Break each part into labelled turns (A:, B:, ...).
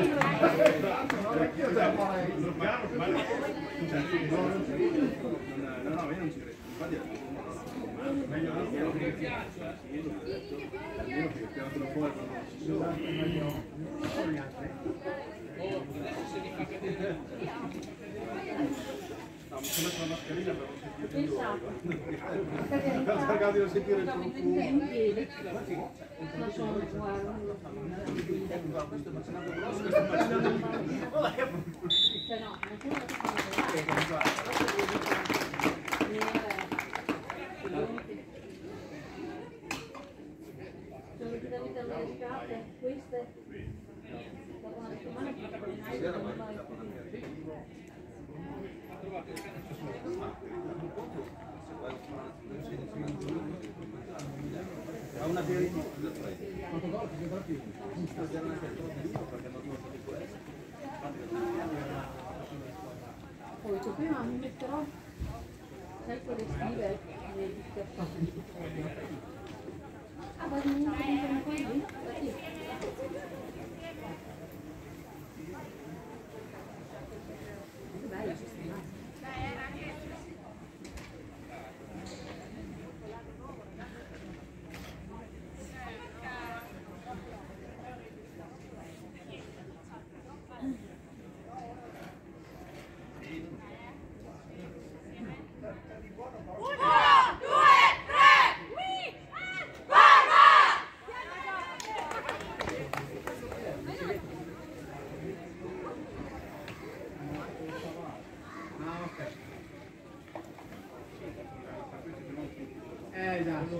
A: cercavo di non sentire il profumo. Ha una aperitivo.
B: Poi prima mi metterò, sai quelle stive ah, ma non mi così? Bello, ci sta.
A: Esatto,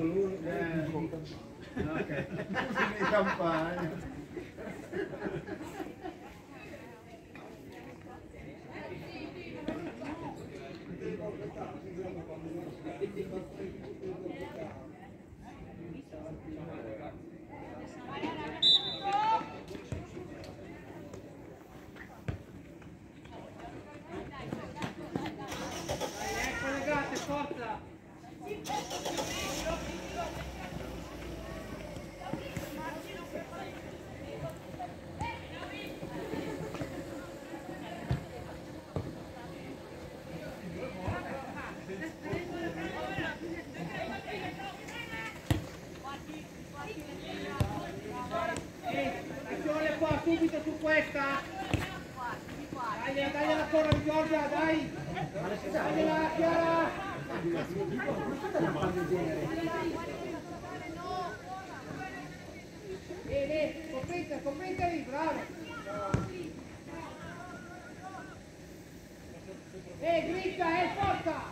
A: ok. Le campane.
C: Collegate, forza! Azione qua, subito su questa! Dai la corra di Giorgia, dai! Dagliela, Chiara! Completali, bravo! Gritta, forza!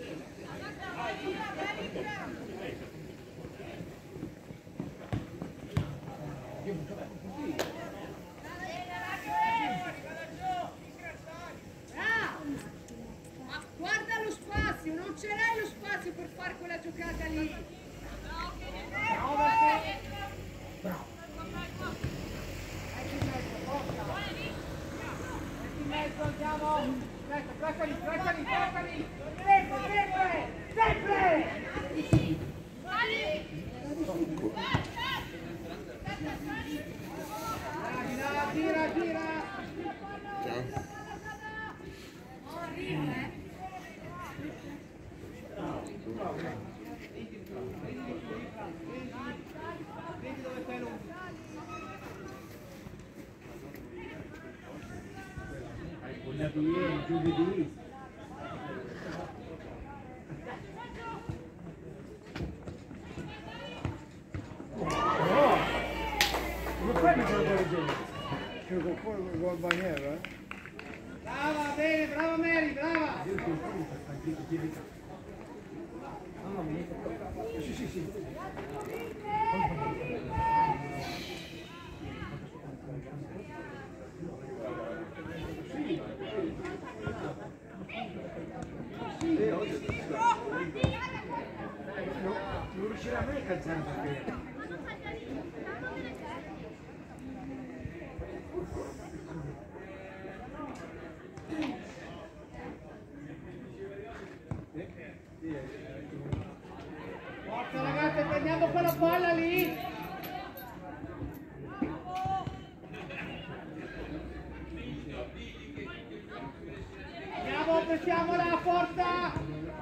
D: Ma guarda lo spazio, non ce l'hai lo spazio per fare quella giocata lì.
C: Bravo! In mezzo, andiamo! Traccali! Sempre! Gira!
E: Ciao.
A: Giovedì. Come fai a mettere del genere? Con Bagnero,
C: Brava, bene, brava Mary, brava!
A: Sì. Non riuscirà mai a calzare perché...
C: Forza ragazzi, prendiamo quella palla lì! pressiamola, forza!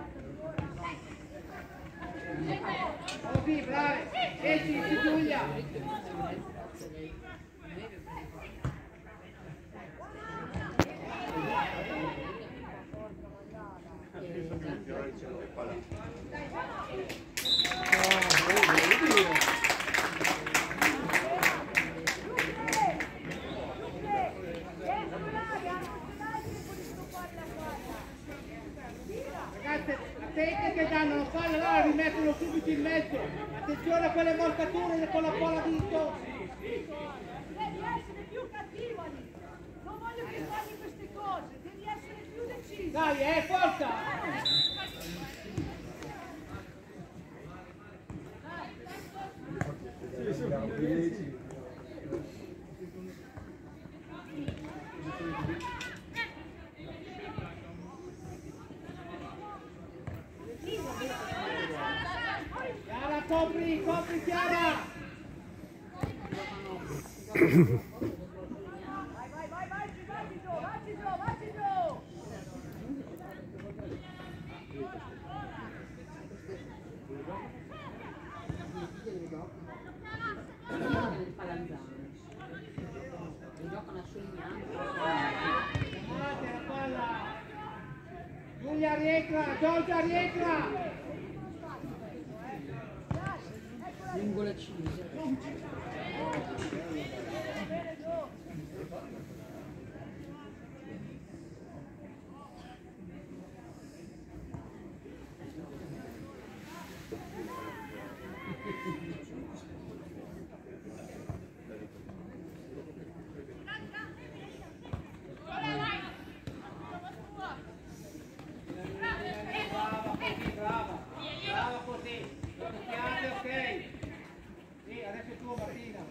C: Così, bravi! Esci, Giulia! Ragazzi, attenti che danno la palla, allora rimettono subito in mezzo. Attenzione a quelle voltature con la palla dito.
D: Devi essere più cattivo lì. Non voglio che fai queste cose, devi essere più deciso.
C: Dai, forza! Chiara, copri Chiara!
D: Vai giù!
B: Del Palanzano. Giocano a Solignano.
C: Guardate la palla! Giulia rientra, Giorgia rientra!
B: Lungo la Cisa.
C: Brava così! Tocchiate, ok! Sì, adesso tu Martina!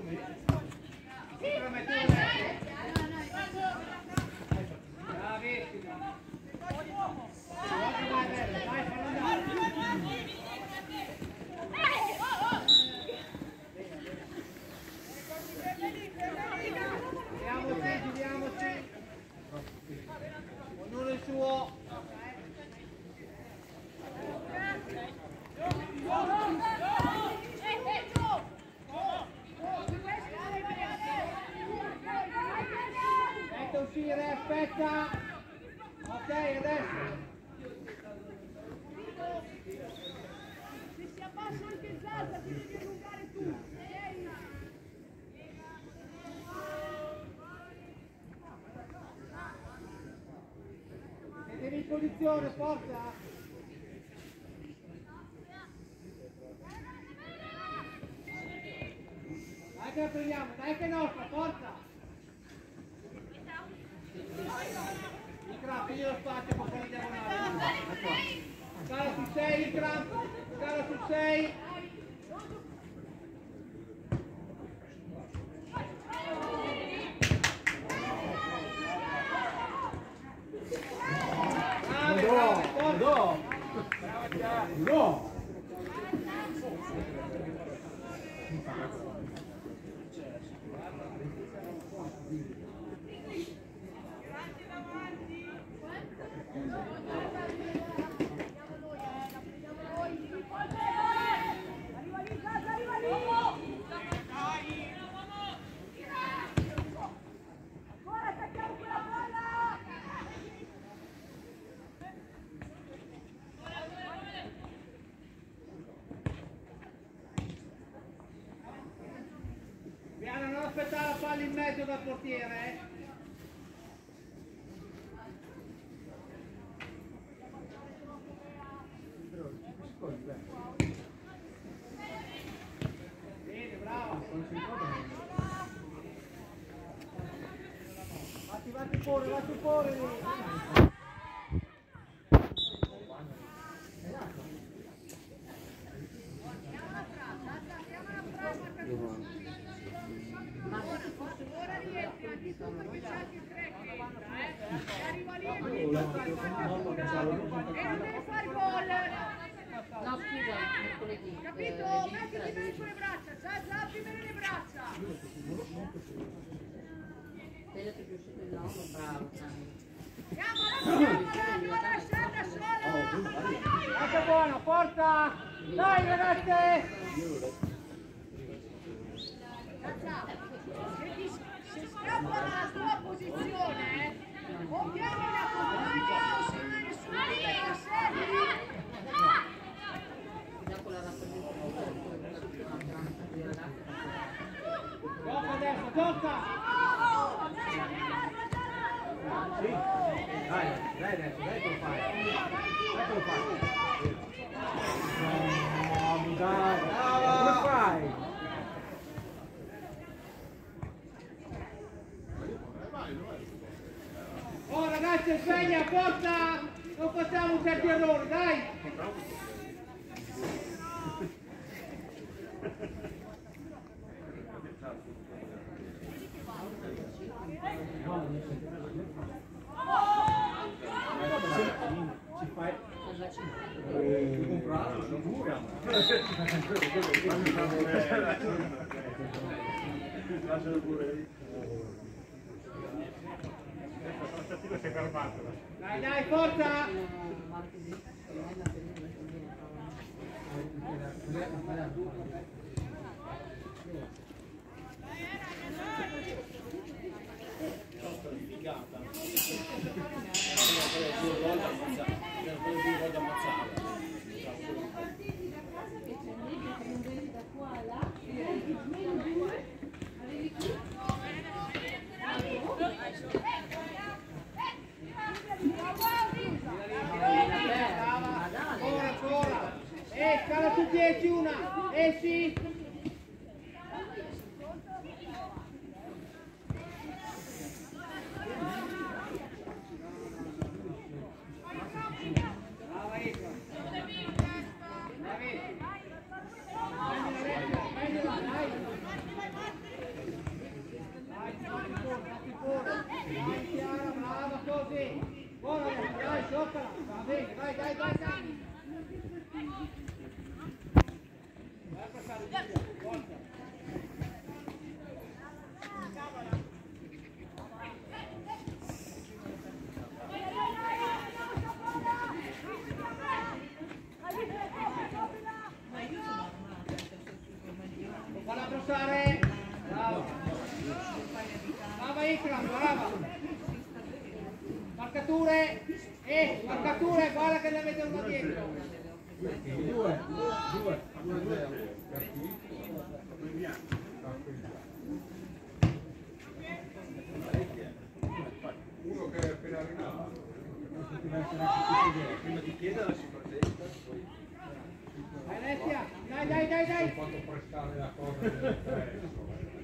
C: Bravissima! Vai, fallo andare! Giriamoci! Ognuno il suo! Aspetta uscire, aspetta! Ok, adesso!
D: Se si abbassa anche il Zazza ti devi allungare tu.
C: Siete in posizione, forza! Dai che la prendiamo, dai che è nostra, forza! Pigli lo spazio per fare diagonale. Scala su 6 il crampo, scala su 6.
A: No!
C: Non aspettare la palla in mezzo dal portiere, Bene, bravo. Vatti fuori lì.
D: Ora rientri anche tu perché c'è anche il 3 che entra, arriva lì e non deve fare gol.
B: No, scusa, mercoledì.
D: Capito? Mettiti bene sulle braccia, zappi bene le braccia.
B: Tagliati più su quell'uomo, bravo.
D: non lasciare da sola!
C: Anche buono, porta! Dai ragazze!
D: Se scappa dalla tua posizione, o chiami la compagna o se ne nessuno la serie.
B: Dopo la
C: Tocca adesso, tocca!
A: Sì, dai adesso, dai che lo fai. Dai che lo fai. No, dai, come fai?
C: Oh ragazzi, sveglia, porta! Non facciamo certi errori, dai!
A: Ci fai...
B: cosa ci
A: comprato, sicura. Lascialo pure lì.
C: Dai, dai, forza! Ancora! Scala su 10 una! Sì! Brava così! Buona, dai, giocala! Va bene, vai, dai! Vai a passare via, forza! Falla abbracciare! Bravo! Brava Ikram, brava! Marcature! Marcature! Guarda che ne avete una dietro!
A: Due. Uno che è appena arrivato. Prima di chiedere si presenta, poi...
C: Dai Alessia! Dai!
A: Ho fatto prestare la cosa del prezzo.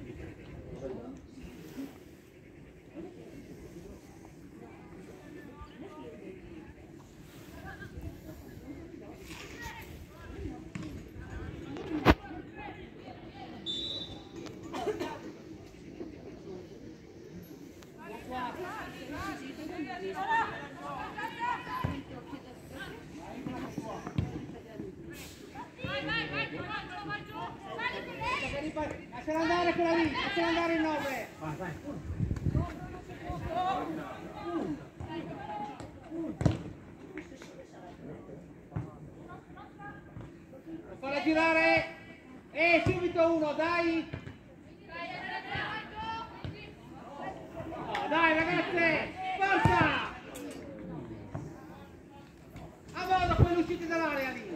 C: Lasciala andare quella lì, lasciala andare in 9.
A: Vai.
C: Falla girare. Subito uno, dai. Dai ragazze, forza. A modo, poi uscite dall'area lì.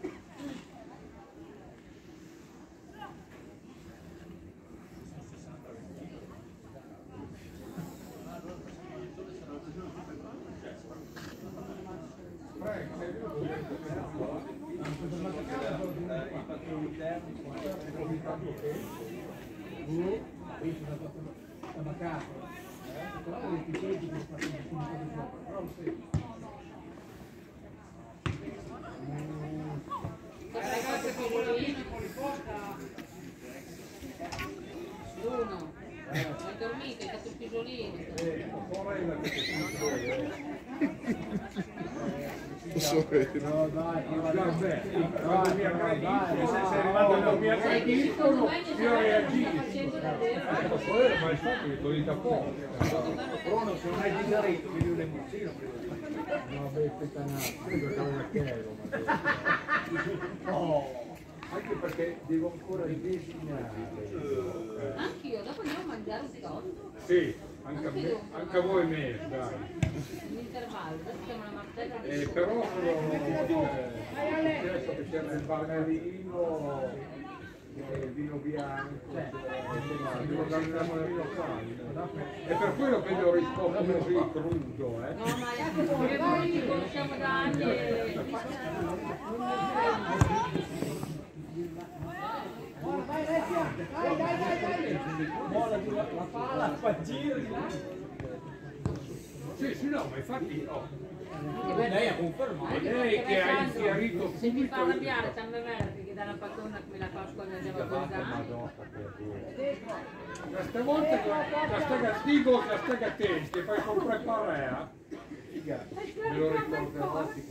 C: Ragazze, favorolino con risposta.
B: Uno. Hai dormito, hai fatto il pisolino.
A: No, dai, sei arrivato al mio acredito, io reagisco. Ma è stato che lo dite a poco. Però se non hai mangiaretto, quindi un lemoncino. No, beh, spettanato, credo che avevo chiedo. Oh, anche perché devo ancora disegnare.
B: Anch'io, dopo andiamo a mangiare un tonno.
F: Sì, anche a me, anche a voi me, dai.
B: In intervallo, adesso siamo una martella di
F: Però adesso che c'era il barbarino, il vino bianco, devo organizzare il vino locale. E per quello che ho risposto così crudo,
B: No, ma noi ci conosciamo da anni e...
C: Vai Alessia, dai.
A: Mola la pala, fa giri.
F: Sì, no, ma infatti,
A: Lei ha confermato.
F: lei che ha inchiarito
B: Se mi fa
F: subito.
B: arrabbiare, San Verdi che dà la pattona come la Pasqua che andiamo a Bolzano.
F: Questa volta la stega dico che la stega te, che fai con preparare, me lo ricorderò che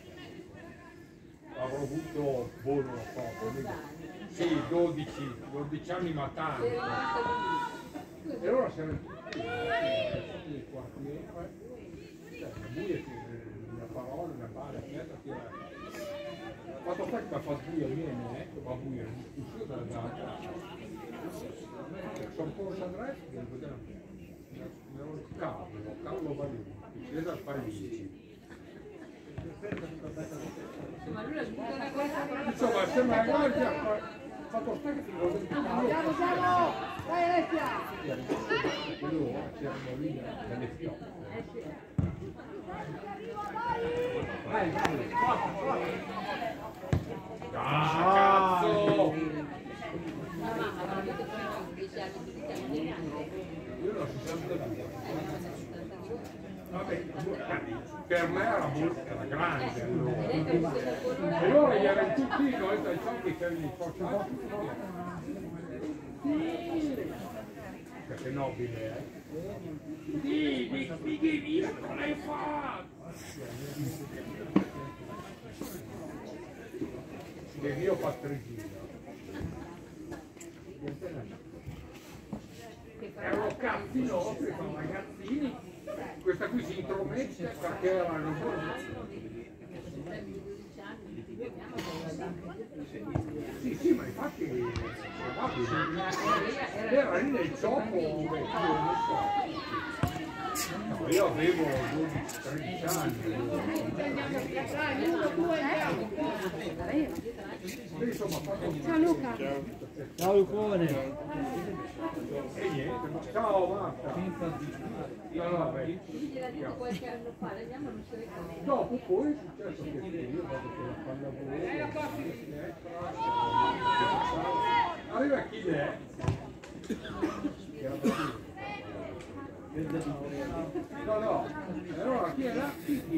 F: avrò avuto buono la foto. Sì, 12 anni ma tanto. E allora siamo in quartiere, la buia una parola, una balla, eccetera. Fatto sta che fa buia viene, va buia, discussione dalla data. Sono un po' Sandrezzi che vediamo. Carlo Valini, Cesar Pallini.
B: Ma lui ha avuto una cosa
F: Insomma, sembra che ha fatto sta che ti lo
C: Siamo! Dai Alessia!
F: c'erano lì delle fiocche.
A: Vai, forza.
F: Ah, cazzo!
B: la mamma, aveva avuto prima 10 anni di vita, non neanche.
F: Io l'ho 62. Vabbè, per me era grande allora. E allora gli erano tutti noi dai soldi che li facciamo. Perché nobile, Sì, via, cosa hai fatto? Che io Patrigino. Erano cazzi nostri, sono ragazzini. Questa qui si intromette perché erano sì, ma infatti era lì nel gioco vecchio, non so. No, io avevo 12-13 anni.
D: Ciao Luca.
A: Ciao Lucone.
F: E niente, ma ciao Marta. Vabbè.
B: Qualche anno fa, andiamo non si ricorda.
F: Dopo poi è successo che io vado con la pallavolo. Arriva chi è? No, allora chi è là?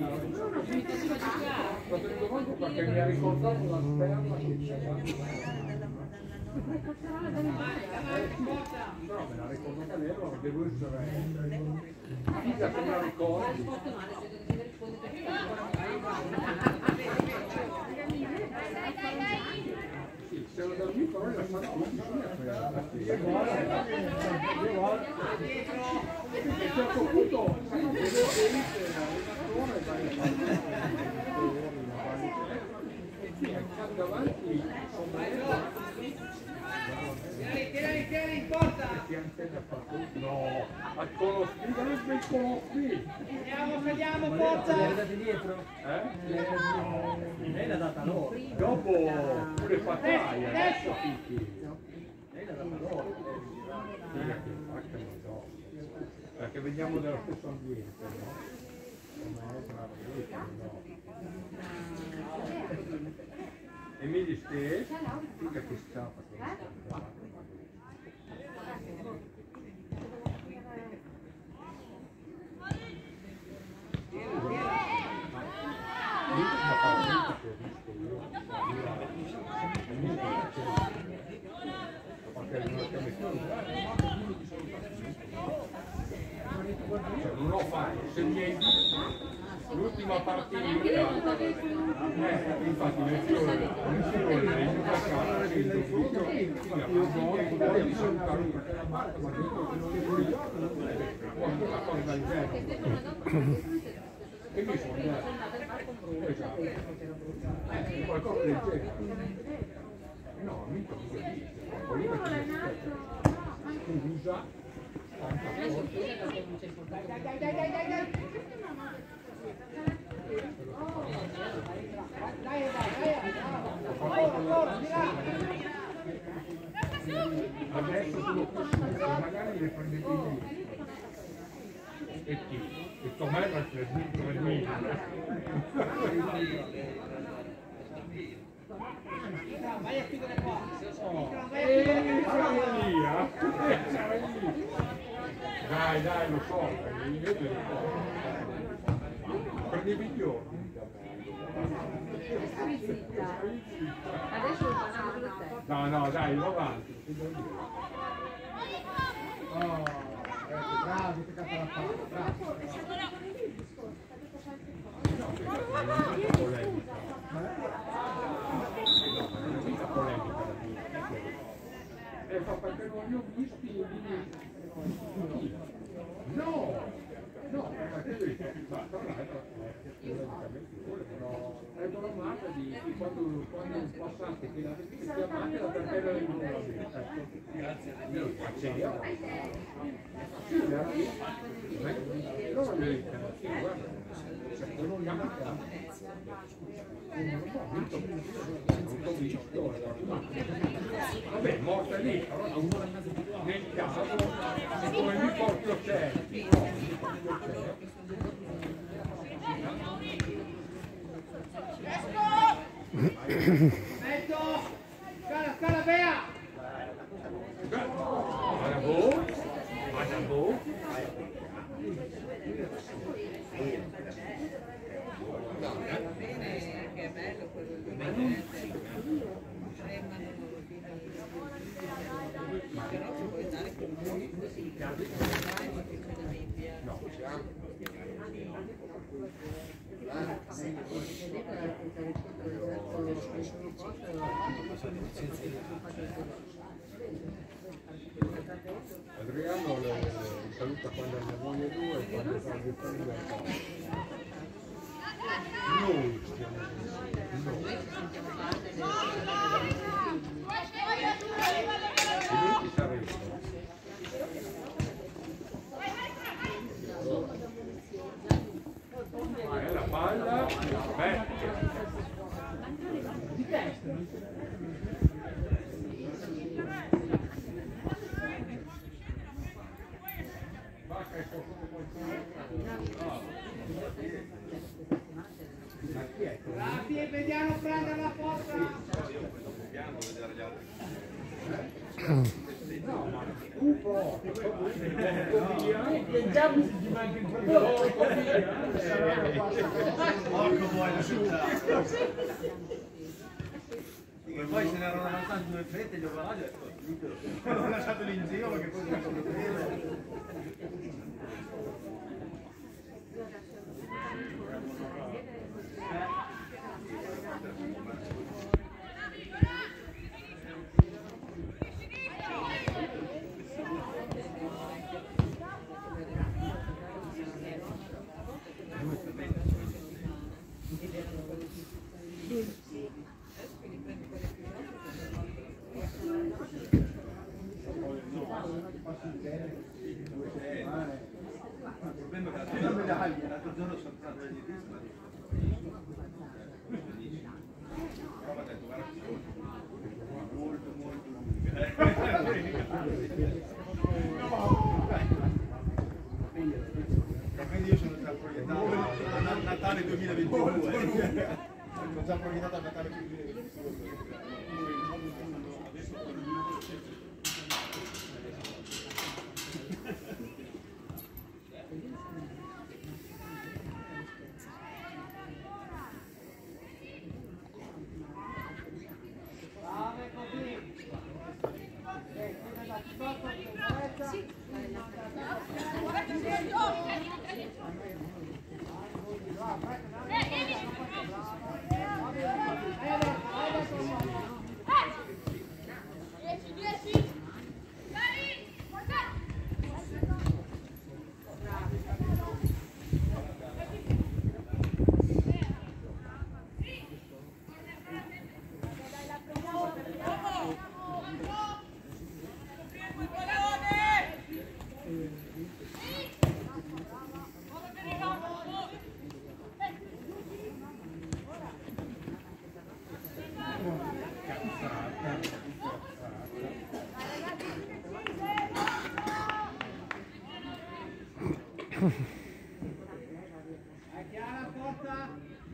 F: Sto tenendo conto perché mi ha ricordato la sperma che c'era. No, me la ricordo lei, allora devo essere figlia che me la ricordi. Sì, se lo dal mio però la fanno tutti su a un certo punto vedo che davanti
C: Tieni, porta!
F: no, conosci.
C: Saliamo, forza!
A: Le date dietro? Lei l'ha data loro.
F: Dopo pure Pattaia, adesso picchi.
A: Lei l'ha data loro.
F: Perché veniamo dallo stesso ambiente, no? E mi dice figa che scappa. Non ho fatto, se mi l'ultima partita, infatti nel fiore di salutare perché la parte, ma E bisogna esatto, qualcosa del genere. No, mica poi usa tanta forza. Adesso sono così, magari le prendete in e chi? E Tomè va a prendere.
C: Vai a chiudere qua.
F: Dai, lo so, io te lo so. Prendevi i giorni.
B: Adesso facciamo lo stesso.
F: No, dai, va avanti.
C: Oh, bravo, ti cazzo la palla, bravo.
F: Perché non li ho visti no, perché tra l'altro ecco la marca di quando passate che l'avete chiamata la cartella del monolamento. Grazie. Io faccio. Sì, veramente. Non mi dicono, sì, guarda, se non chiamata. Non l'ho visto, vabbè, morta lì, però nel caso come mi porto certi.
C: Metto! Scala, via!
F: Adabo.
B: Che è bello quello di però ci puoi dare con noi così no,
F: Adriano lo saluta quando ha la moglie 2 e quando fa il famiglia. Noi stiamo e lui ci saremo. È la palla, di testa.
C: Rapi e vediamo prendere la porta.
F: No, ma un po'. Già mi si manca il
A: Porco vuoi la città. E poi se ne erano avanzati due fette e gli ho guardato e ho detto, l'ho lasciato lì in giro perché poi mi sono preso. Il problema è che la medaglia, l'altro giorno sono stato al dietista e dici, prova a detto, guarda che sono molto quindi io sono già proiettato a Natale 2022 sono già proiettato a Natale 2022.
C: Vai adesso. Chiara, forza!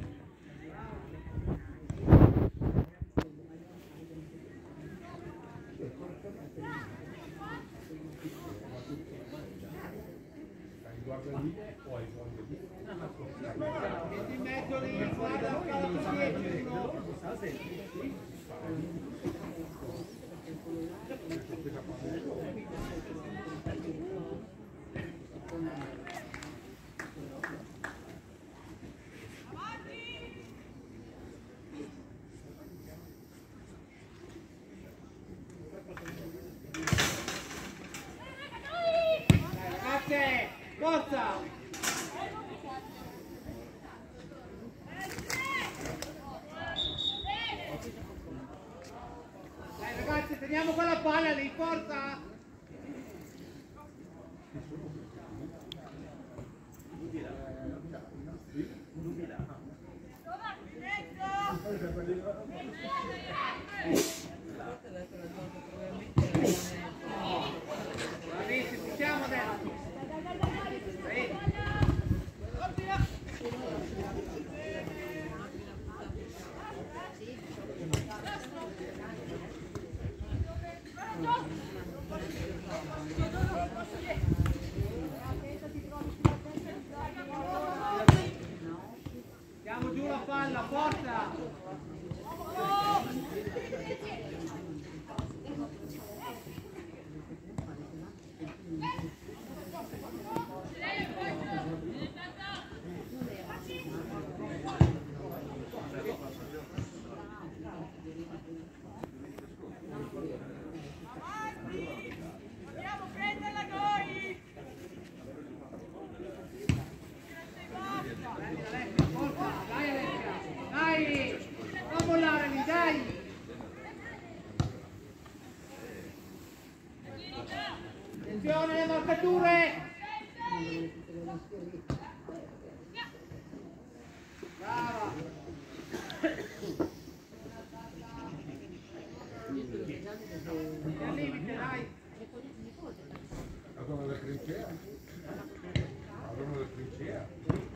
F: Guarda lì, poi guarda lì.
C: Metti in mezzo lì, guarda, guarda ragazze, forza! Dai ragazzi, teniamo quella palla lì, forza! Bravissimi, ci siamo adesso! Diamo giù la palla, forza!
D: Andiamo a prenderla noi!
C: Dai Alessia, dai! Non mollare lì, dai! Attenzione alle marcature! Brava! Al limite, dai!
F: Avremo la trincea? Avremo la trincea?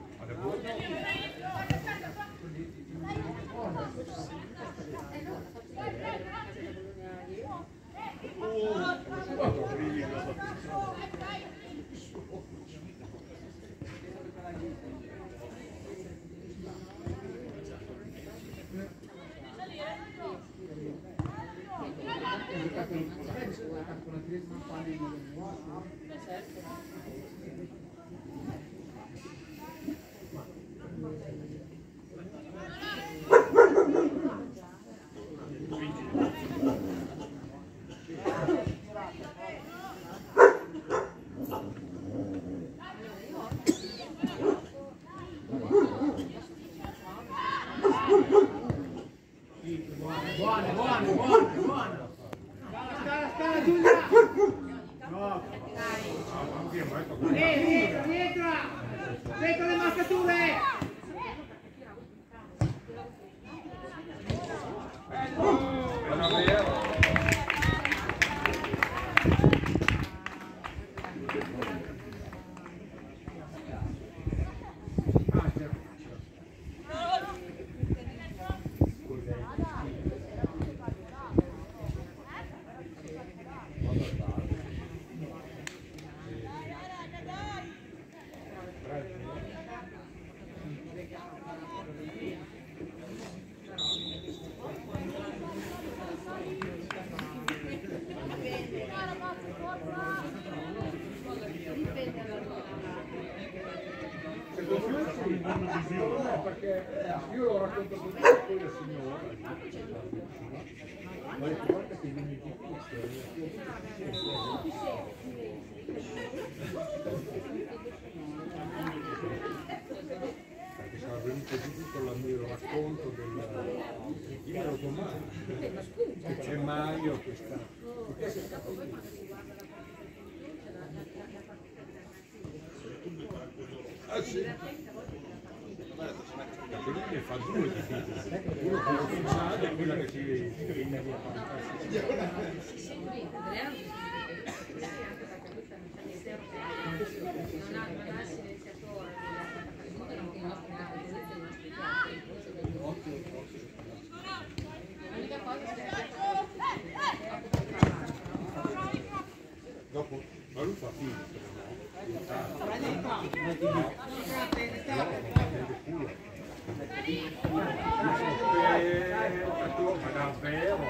C: Buono! Scala Giulia! Rientra! Dentro le marcature!
F: Perché io lo racconto tutto poi al signore, ma guarda che viene perché sarà venuto tutto il mio racconto del libro domani, che c'è Mario che sta. Ah sì? Perché lui ne fa due di figli, uno che è ufficiale e quella che si viene a
B: Andrea?
F: Ma davvero?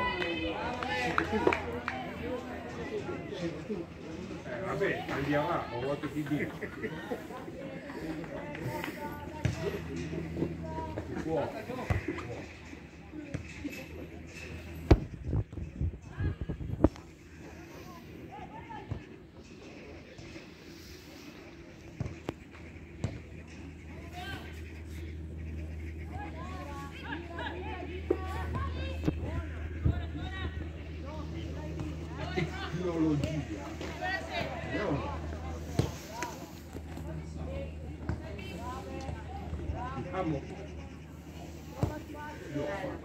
F: Vabbè, andiamo, ma vuoi che ti dico? Si può. Tecnologia. No. Diciamo, io ho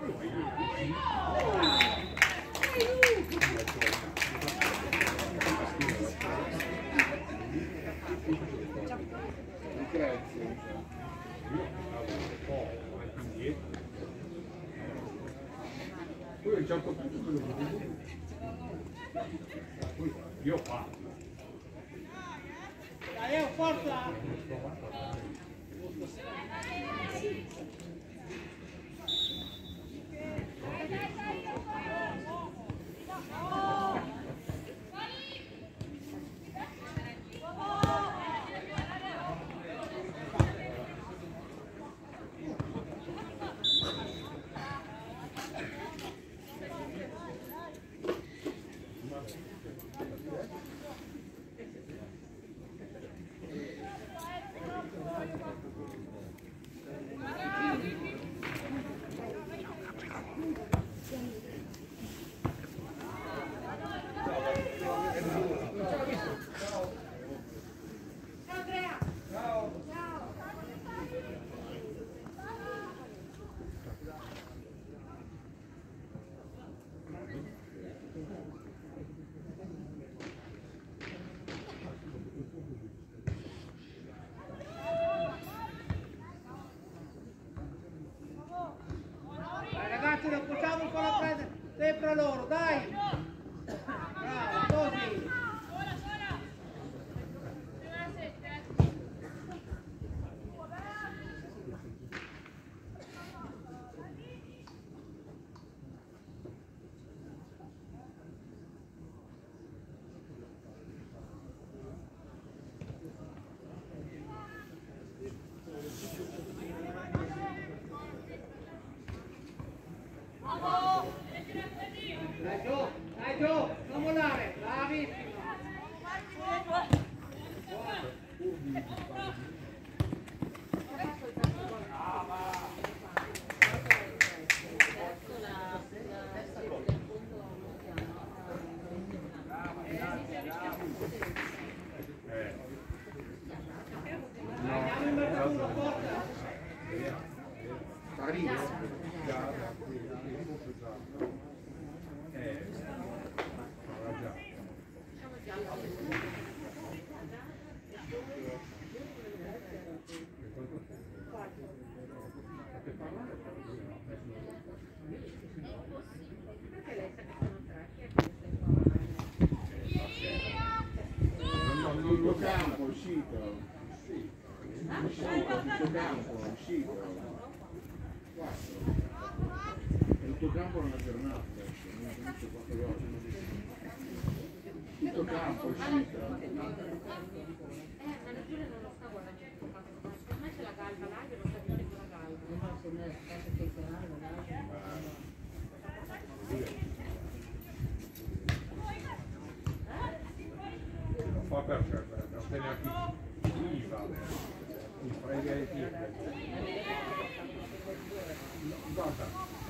F: poi a un certo punto quello che vedo, poi io parlo.
C: Dai, forza! Ragazzi, non possiamo ancora prendere sempre loro, dai! Bravo, così! Dai Gio, non mollare, bravissimo! Andiamo in mezzo a uno, forza!
E: Tutto campo è uscito. Tutto campo è uscito. Tutto campo è una giornata. Tutto campo è uscito.
B: Ma Giulia non lo sta guardando, ormai c'è la calma là, che non sta più con la
F: Fa per ottenere chi fa, mi frega di guarda,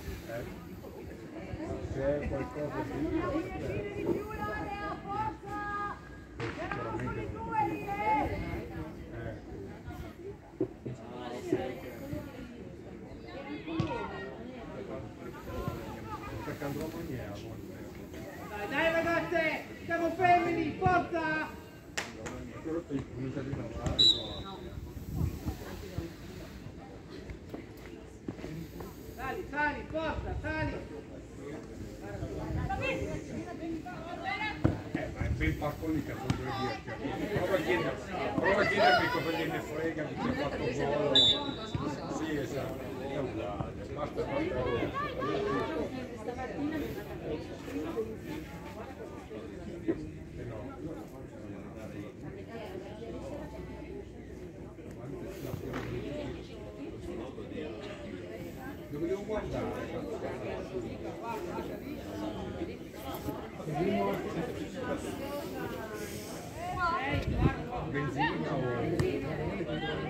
F: se è qualcosa di perché andrò a maniera
C: Dai ragazze, siamo fermi, forza!
F: però ti comincia di lavorare
C: Sali, sali, forza, sali!
F: ma è ben parco lì che sono 2 dirti prova a chiedermi cosa gliene frega frega di chi ha fatto gol. Sì, esatto, è uguale, basta dove devo guardare? Benzina o...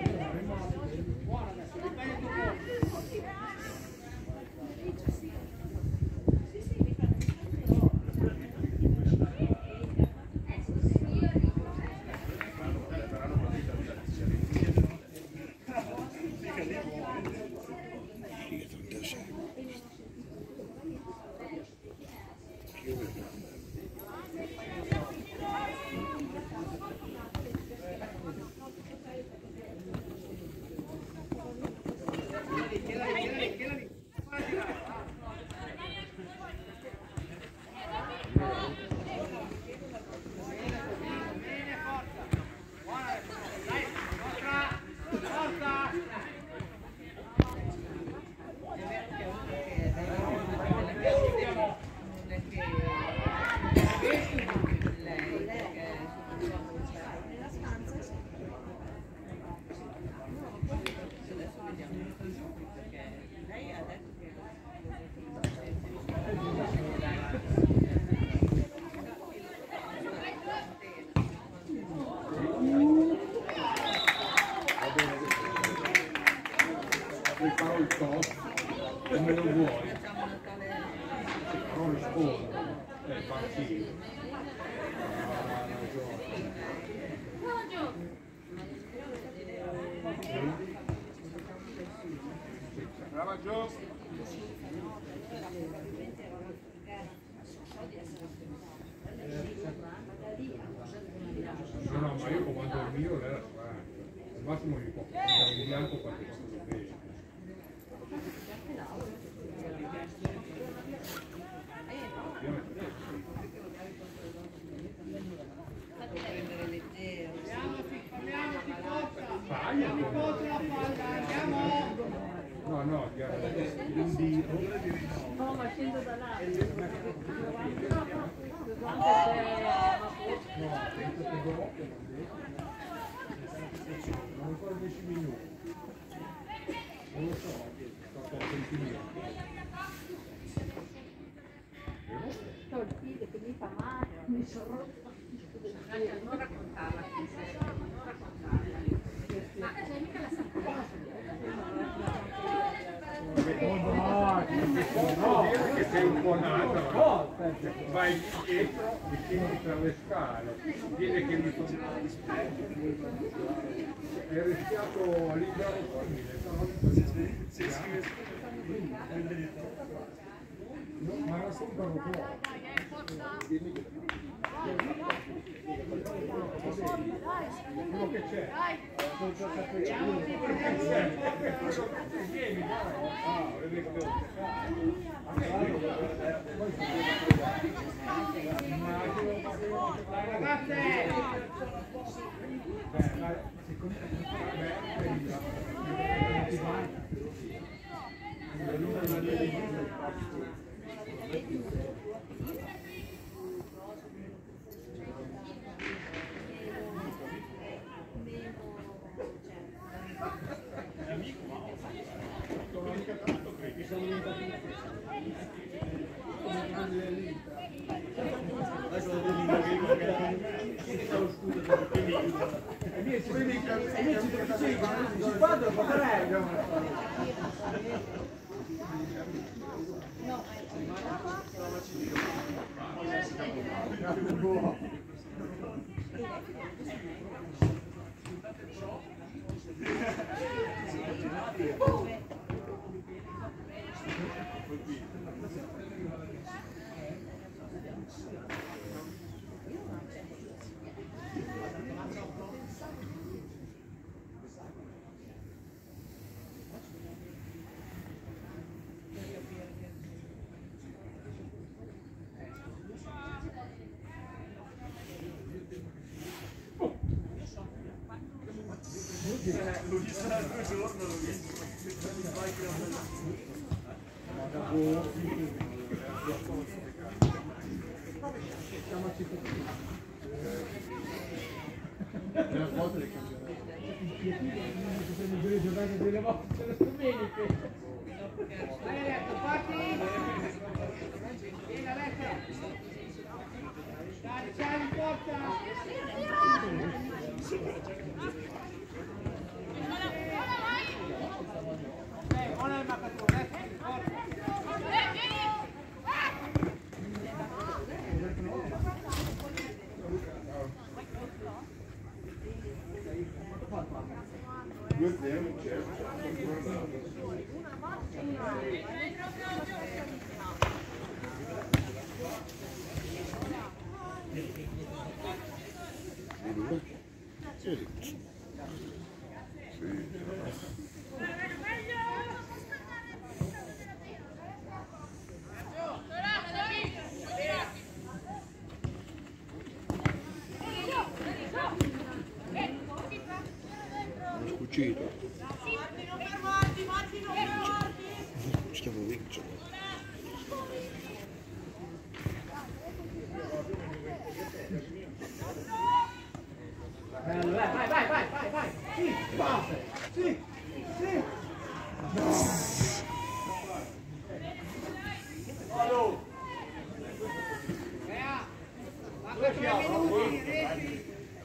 F: Farò il toast come lo vuoi, farò lo sfondo, partito. Brava Gio! No, ma io comando il mio, lei la sua. Al massimo mi può fare in bianco qualche cosa lo vedo. No, no,
B: No, ma scendo da là.
F: non ancora 10 minuti. Non lo so, sto sentimento.
B: Il piede che mi fa male, mi sono rotto. Non raccontarla, non raccontarla. Ma c'è mica la
F: No, che sei un po' nata, vai dietro e scendi tra le scale, viene che mi sono è rischiato a libero ma era sempre un po'. Quello che c'è. Vieni,
E: Sì.
A: Lui sarà 2 giorni, Luigi.
E: Una volta le cambierà.
C: Due giornate, delle volte le domeniche. Vai Aletta, parti! Vieni Aletta! Dai, ciao in porta! Buona il marcatore, forza!
E: Due zero, certo. Cucito. Stiamo vincendo.
C: Vai! Sì, basta! Sì!
A: Vado!
C: Manca 3 minuti, Refi!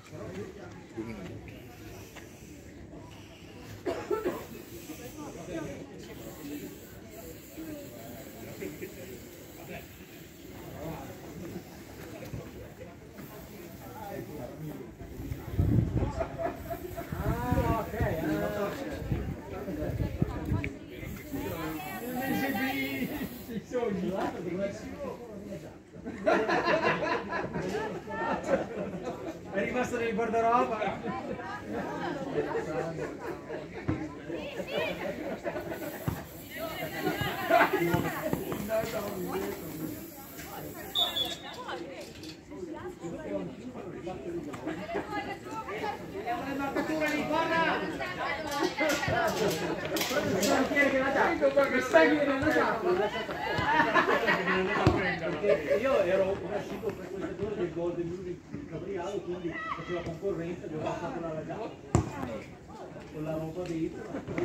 A: È rimasto nel guardaroba.
C: Le marcature lì, guarda!
A: Io ero un asciutto frequentatore del Golden Music di Gabriano, quindi faceva concorrenza, gli ho passato la ragazza con la roba dentro,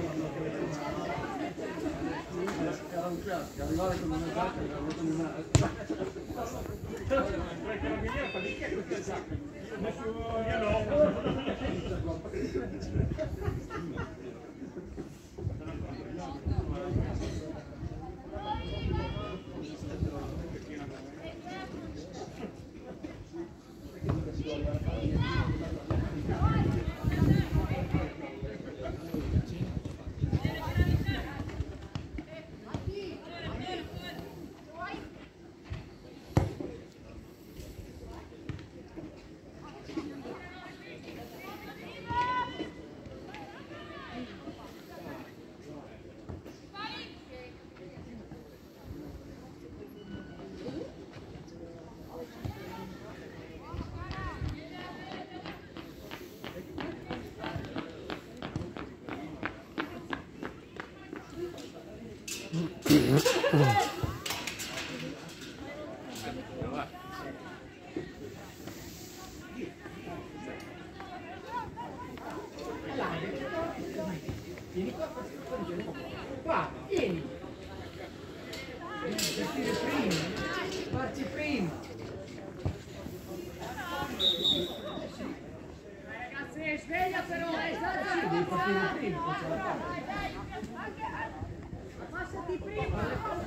E: Era un classico, arrivare con una giacca e la con una...
A: perché la mia fa di chi è questa giacca? Io no.
C: Vieni qua, qua, vieni! Partire prima! Farci prima!
D: Ragazzi, sveglia però!
C: Sì, devi partire prima, non ce la fai!
D: Passati prima!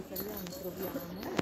B: italiani troviamo